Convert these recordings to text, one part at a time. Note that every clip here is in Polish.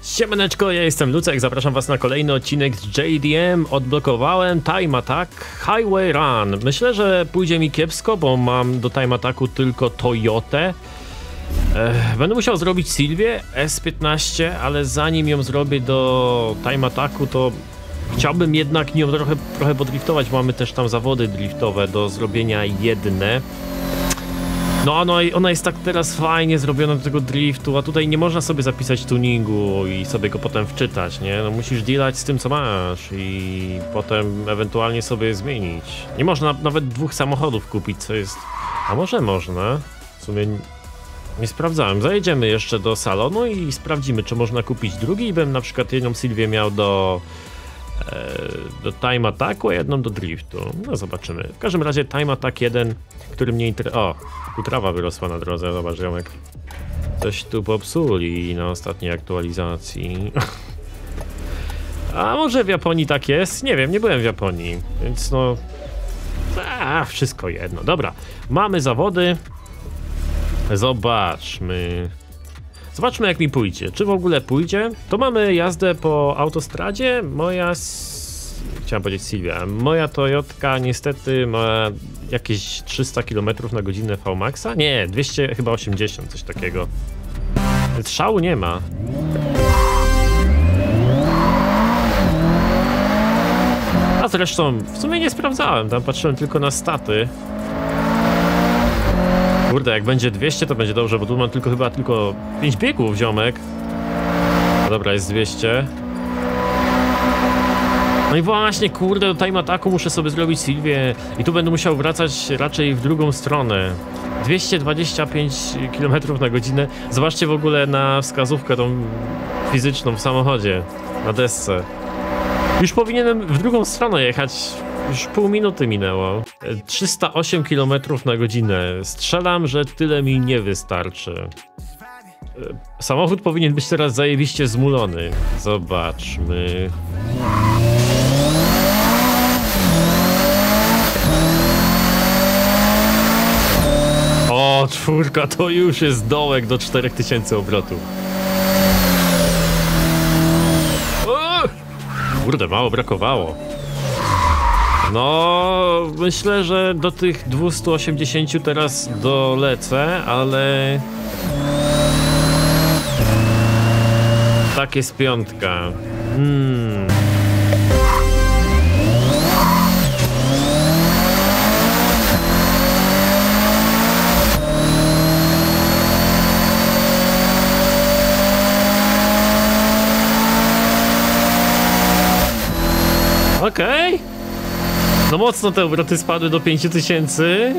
Siemaneczko, ja jestem Lucek, zapraszam was na kolejny odcinek z JDM. Odblokowałem Time Attack Highway Run. Myślę, że pójdzie mi kiepsko, bo mam do Time Attacku tylko Toyotę. Będę musiał zrobić Sylwię S15, ale zanim ją zrobię do Time Attacku, to chciałbym jednak nią trochę podriftować. Mamy też tam zawody driftowe do zrobienia jedne. No ona jest tak teraz fajnie zrobiona do tego driftu, a tutaj nie można sobie zapisać tuningu i sobie go potem wczytać, nie? No musisz dealać z tym, co masz i potem ewentualnie sobie zmienić. Nie można nawet dwóch samochodów kupić, co jest... A może można? W sumie nie sprawdzałem. Zajedziemy jeszcze do salonu i sprawdzimy, czy można kupić drugi i bym na przykład jedną Sylwię miał do Time Attacku, a jedną do driftu. No zobaczymy. W każdym razie Time Attack 1, który mnie interesuje... O, tu trawa wyrosła na drodze, zobacz, ziomek. Coś tu popsuli na ostatniej aktualizacji. A może w Japonii tak jest? Nie wiem, nie byłem w Japonii, więc no... wszystko jedno. Dobra, mamy zawody. Zobaczmy jak mi pójdzie. Czy w ogóle pójdzie? To mamy jazdę po autostradzie. Chciałem powiedzieć Sylwia. Moja Toyotka niestety ma jakieś 300 km na godzinę VMAXa. Nie, 200, chyba 80, coś takiego. Więc szału nie ma. A zresztą w sumie nie sprawdzałem. Tam patrzyłem tylko na staty. Kurde, jak będzie 200, to będzie dobrze, bo tu mam chyba tylko 5 biegów, ziomek. No dobra, jest 200. No i właśnie, kurde, do Time Attacku muszę sobie zrobić Sylwię i tu będę musiał wracać raczej w drugą stronę. 225 km na godzinę. Zobaczcie w ogóle na wskazówkę tą fizyczną w samochodzie, na desce. Już powinienem w drugą stronę jechać. Już pół minuty minęło. 308 km na godzinę. Strzelam, że tyle mi nie wystarczy. Samochód powinien być teraz zajebiście zmulony. Zobaczmy. O, czwórka to już jest dołek do 4000 obrotów. O! Kurde, mało brakowało. No, myślę, że do tych 280 teraz dolecę, ale... Tak jest piątka. Okej. No mocno te obroty spadły do 5000.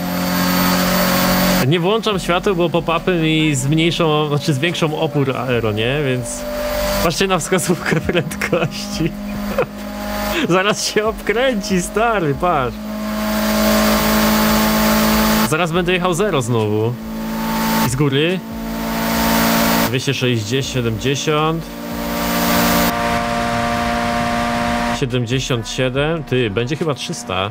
Nie włączam świateł, bo pop-upy mi zwiększą opór aero, nie? Więc patrzcie na wskazówkę prędkości. Zaraz się obkręci, stary, patrz. Zaraz będę jechał 0 znowu. I z góry 260, 70 77, ty, będzie chyba 300.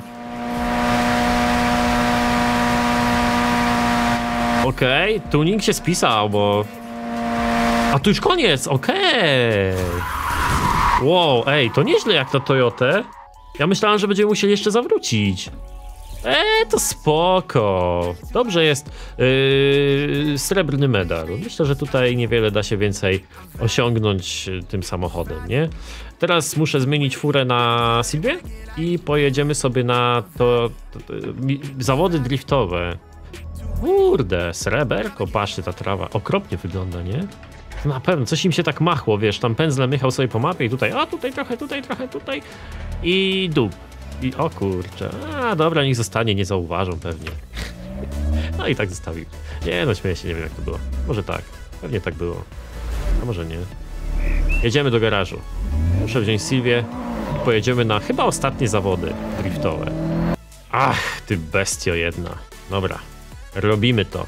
Okej, tuning się spisał, bo... A tu już koniec, okej. Wow, ej, to nieźle jak na Toyotę. Ja myślałem, że będziemy musieli jeszcze zawrócić. To spoko. Dobrze jest. Srebrny medal. Myślę, że tutaj niewiele da się więcej osiągnąć tym samochodem, nie? Teraz muszę zmienić furę na Sylwię i pojedziemy sobie na zawody driftowe. Kurde, sreberko, patrzcie, ta trawa okropnie wygląda, nie? Na pewno, coś im się tak machło, wiesz, tam pędzlem jechał sobie po mapie i tutaj, a tutaj trochę, tutaj i dół. I o kurczę, a dobra, niech zostanie, nie zauważą pewnie. No i tak zostawił. Nie no, śmieję się, nie wiem jak to było. Może tak, pewnie tak było. A może nie. Jedziemy do garażu. Muszę wziąć Sylwię i pojedziemy na chyba ostatnie zawody driftowe. Ach, ty bestio jedna. Dobra, robimy to.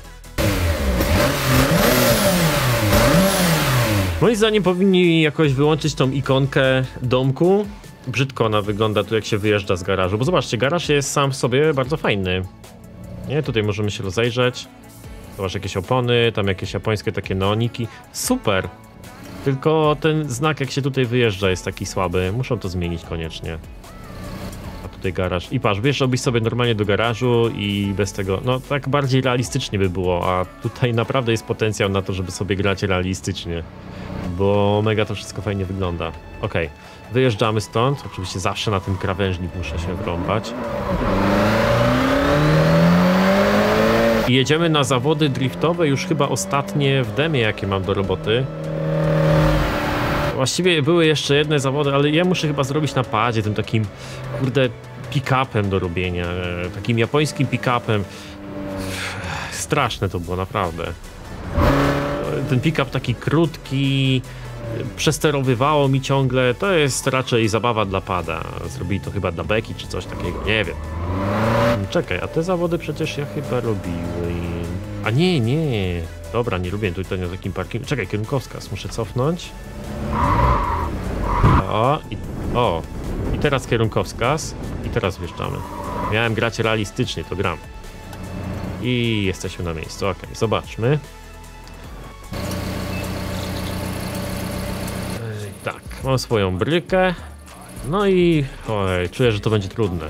Moim zdaniem powinni jakoś wyłączyć tą ikonkę domku. Brzydko ona wygląda tu, jak się wyjeżdża z garażu, bo zobaczcie, garaż jest sam w sobie bardzo fajny. Nie, tutaj możemy się rozejrzeć. Zobacz, jakieś opony, tam jakieś japońskie takie neoniki. Super! Tylko ten znak, jak się tutaj wyjeżdża, jest taki słaby. Muszą to zmienić koniecznie. A tutaj garaż. I patrz, wjeżdżałbyś sobie normalnie do garażu i bez tego, no tak bardziej realistycznie by było, a tutaj naprawdę jest potencjał na to, żeby sobie grać realistycznie. Bo mega to wszystko fajnie wygląda. Okej, wyjeżdżamy stąd. Oczywiście zawsze na tym krawężnik muszę się wrąbać. I jedziemy na zawody driftowe, już chyba ostatnie w demie, jakie mam do roboty. Właściwie były jeszcze jedne zawody, ale ja muszę chyba zrobić na padzie, tym takim, kurde, pick-upem do robienia. Takim japońskim pick-upem. Straszne to było, naprawdę. Ten pick-up taki krótki, przesterowywało mi ciągle. To jest raczej zabawa dla pada. Zrobili to chyba dla beki czy coś takiego, nie wiem. Czekaj, a te zawody przecież ja chyba robiłem. A nie. Dobra, nie lubię tutaj na takim parkingu. Czekaj, kierunkowskaz, muszę cofnąć. I teraz kierunkowskaz. I teraz wjeżdżamy. Miałem grać realistycznie, to gram. I jesteśmy na miejscu, okej, zobaczmy. Tak, mam swoją brykę. No i... Oj, czuję, że to będzie trudne.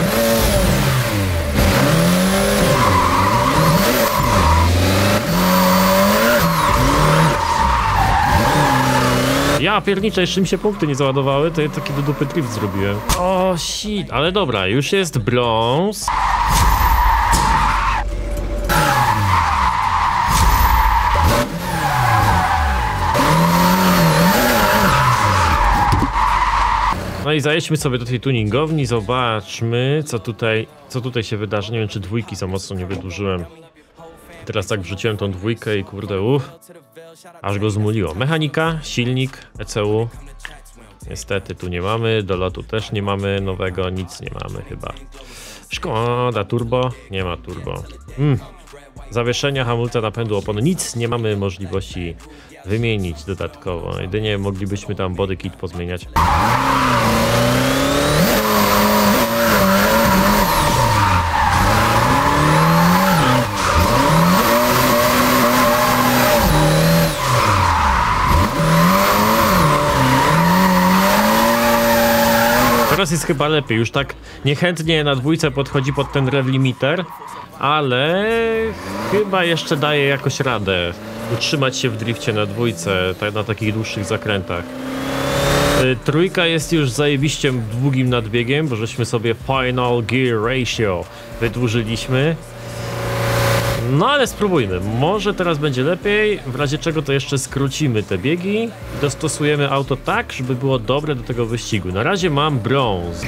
Ja pierniczę, jeszcze mi się punkty nie załadowały, to ja taki do dupy drift zrobiłem. O, shit, ale dobra, już jest brąz. No i zajedźmy sobie do tej tuningowni, zobaczmy co tutaj się wydarzy. Nie wiem, czy dwójki za mocno nie wydłużyłem. Teraz tak wrzuciłem tą dwójkę i kurde, aż go zmuliło. Mechanika, silnik, ECU. Niestety tu nie mamy, do lotu też nie mamy nowego, nic nie mamy chyba. Szkoda, turbo, nie ma turbo. Zawieszenia, hamulca, napędu, opony, nic nie mamy możliwości wymienić dodatkowo. Jedynie moglibyśmy tam body kit pozmieniać. Teraz jest chyba lepiej, już tak niechętnie na dwójce podchodzi pod ten rev limiter, ale chyba jeszcze daje jakoś radę utrzymać się w drifcie na dwójce, na takich dłuższych zakrętach. Trójka jest już zajebiście długim nadbiegiem, bo żeśmy sobie final gear ratio wydłużyliśmy. No ale spróbujmy, może teraz będzie lepiej, w razie czego to jeszcze skrócimy te biegi i dostosujemy auto tak, żeby było dobre do tego wyścigu. Na razie mam brąz.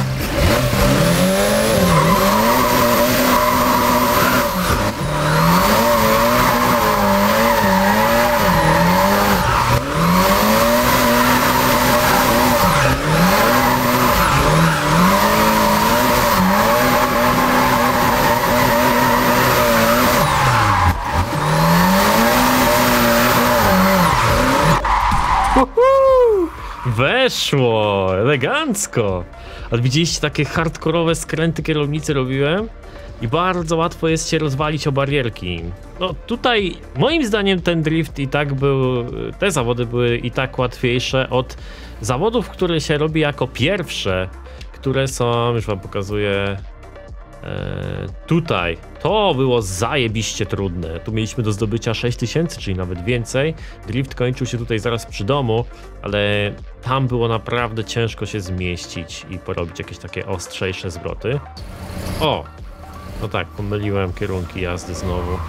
Weszło, elegancko. A widzieliście, takie hardkorowe skręty kierownicy robiłem i bardzo łatwo jest się rozwalić o barierki. No tutaj moim zdaniem ten drift i tak był, te zawody były i tak łatwiejsze od zawodów, które się robi jako pierwsze, które są, już wam pokazuję, tutaj. To było zajebiście trudne. Tu mieliśmy do zdobycia 6000, czyli nawet więcej. Drift kończył się tutaj zaraz przy domu, ale tam było naprawdę ciężko się zmieścić i porobić jakieś takie ostrzejsze zwroty. O! No tak, pomyliłem kierunki jazdy znowu.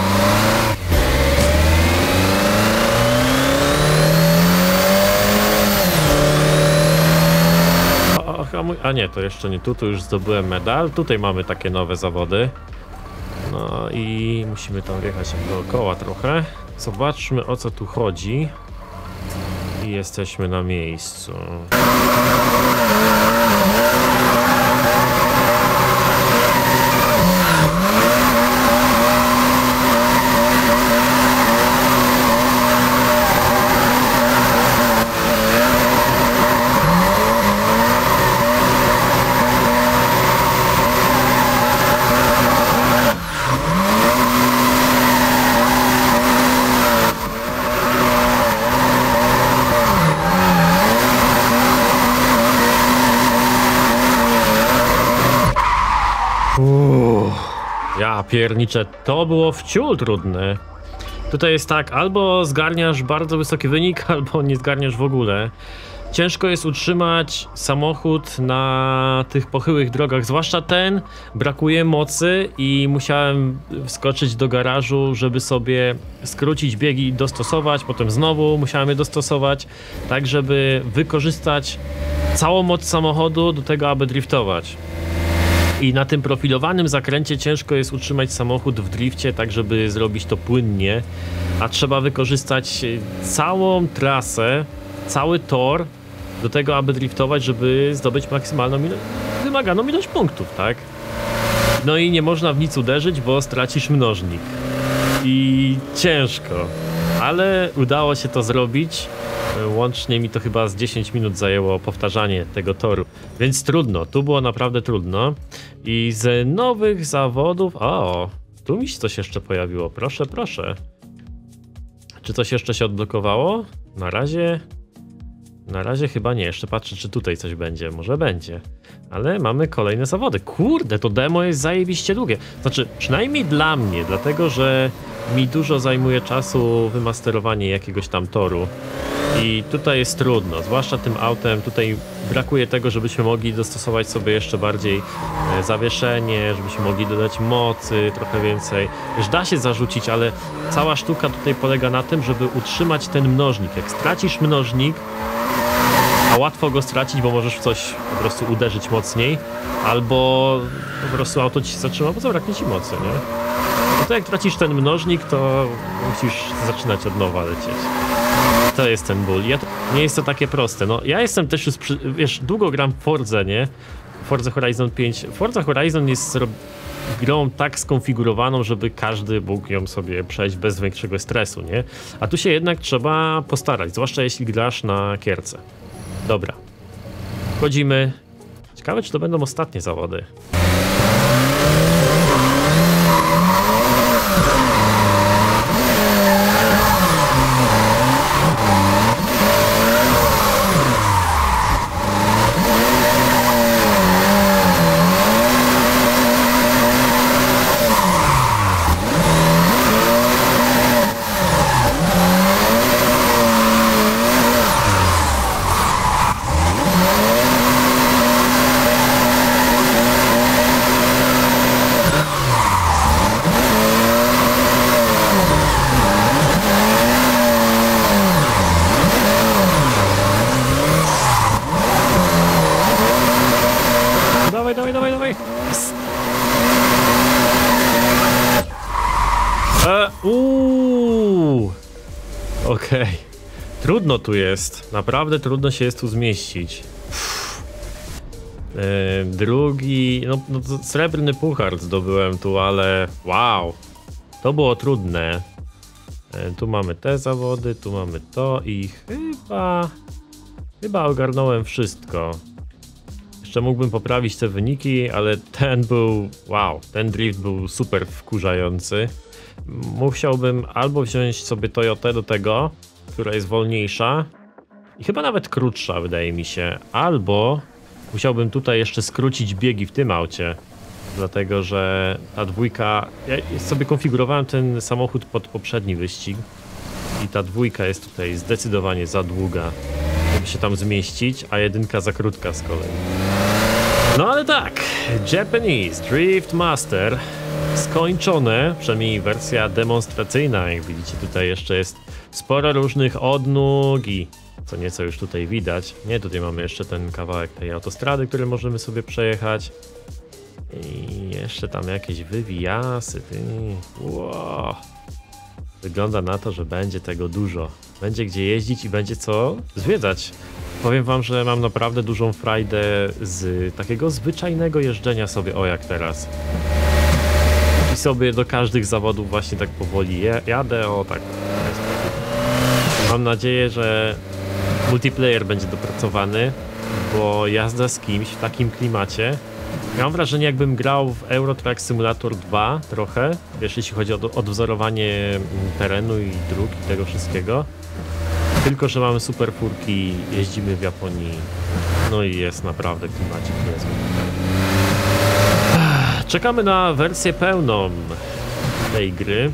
A nie, to jeszcze nie tu już zdobyłem medal. Tutaj mamy takie nowe zawody. No i musimy tam wjechać dookoła trochę. Zobaczmy, o co tu chodzi. I jesteśmy na miejscu. Ja pierniczę, to było wciul trudne. Tutaj jest tak, albo zgarniasz bardzo wysoki wynik, albo nie zgarniasz w ogóle. Ciężko jest utrzymać samochód na tych pochyłych drogach, zwłaszcza ten, brakuje mocy i musiałem wskoczyć do garażu, żeby sobie skrócić biegi i dostosować, potem znowu musiałem je dostosować, tak żeby wykorzystać całą moc samochodu do tego, aby driftować. I na tym profilowanym zakręcie ciężko jest utrzymać samochód w drifcie, tak żeby zrobić to płynnie, a trzeba wykorzystać całą trasę, cały tor do tego, aby driftować, żeby zdobyć maksymalną wymaganą ilość punktów, tak? No i nie można w nic uderzyć, bo stracisz mnożnik. I ciężko, ale udało się to zrobić. Łącznie mi to chyba z 10 minut zajęło powtarzanie tego toru, więc trudno, tu było naprawdę trudno. I z nowych zawodów, o, tu mi się coś jeszcze pojawiło, proszę, proszę. Czy coś jeszcze się odblokowało? Na razie chyba nie, jeszcze patrzę, czy tutaj coś będzie, może będzie. Ale mamy kolejne zawody. Kurde, to demo jest zajebiście długie. Znaczy, przynajmniej dla mnie, dlatego że mi dużo zajmuje czasu wymasterowanie jakiegoś tam toru. I tutaj jest trudno, zwłaszcza tym autem, tutaj brakuje tego, żebyśmy mogli dostosować sobie jeszcze bardziej zawieszenie, żebyśmy mogli dodać mocy, trochę więcej. Już da się zarzucić, ale cała sztuka tutaj polega na tym, żeby utrzymać ten mnożnik. Jak stracisz mnożnik, a łatwo go stracić, bo możesz w coś po prostu uderzyć mocniej, albo po prostu auto ci się zatrzyma, bo zabraknie ci mocy, nie? No to jak tracisz ten mnożnik, to musisz zaczynać od nowa lecieć. To jest ten ból. Nie jest to takie proste. No, ja jestem też już, wiesz, długo gram w Forze, nie? Forza Horizon 5. Forza Horizon jest grą tak skonfigurowaną, żeby każdy mógł ją sobie przejść bez większego stresu, nie? A tu się jednak trzeba postarać, zwłaszcza jeśli grasz na kierce. Dobra. Wchodzimy. Ciekawe, czy to będą ostatnie zawody. Dawaj. Okej. Trudno tu jest. Naprawdę trudno się jest tu zmieścić. Drugi... No srebrny puchar zdobyłem tu, ale... Wow. To było trudne. Tu mamy te zawody, tu mamy to i chyba ogarnąłem wszystko. Jeszcze mógłbym poprawić te wyniki, ale ten był... Wow, ten drift był super wkurzający. Musiałbym albo wziąć sobie Toyotę do tego, która jest wolniejsza i chyba nawet krótsza, wydaje mi się, albo musiałbym tutaj jeszcze skrócić biegi w tym aucie, dlatego że ta dwójka... Ja sobie konfigurowałem ten samochód pod poprzedni wyścig i ta dwójka jest tutaj zdecydowanie za długa, żeby się tam zmieścić, a jedynka za krótka z kolei. No ale tak, Japanese Drift Master skończone, przynajmniej wersja demonstracyjna. Jak widzicie, tutaj jeszcze jest sporo różnych odnóg i co nieco już tutaj widać. Nie, tutaj mamy jeszcze ten kawałek tej autostrady, który możemy sobie przejechać. I jeszcze tam jakieś wywijasy. Wow. Wygląda na to, że będzie tego dużo. Będzie gdzie jeździć i będzie co zwiedzać. Powiem wam, że mam naprawdę dużą frajdę z takiego zwyczajnego jeżdżenia sobie, o jak teraz. I sobie do każdych zawodów właśnie tak powoli jadę, o tak. Mam nadzieję, że multiplayer będzie dopracowany, bo jazda z kimś w takim klimacie. Mam wrażenie, jakbym grał w Euro Truck Simulator 2 trochę, wiesz, jeśli chodzi o odwzorowanie terenu i dróg i tego wszystkiego. Tylko że mamy super furki, jeździmy w Japonii, no i jest naprawdę klimacik niezły. czekamy na wersję pełną tej gry.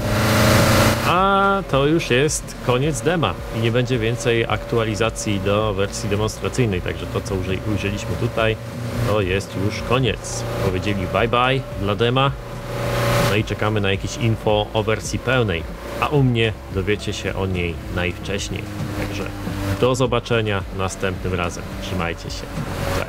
A to już jest koniec dema i nie będzie więcej aktualizacji do wersji demonstracyjnej, także to co ujrzeliśmy tutaj to jest już koniec. Powiedzieli bye bye dla dema, no i czekamy na jakieś info o wersji pełnej, a u mnie dowiecie się o niej najwcześniej. Także do zobaczenia następnym razem. Trzymajcie się. Cześć.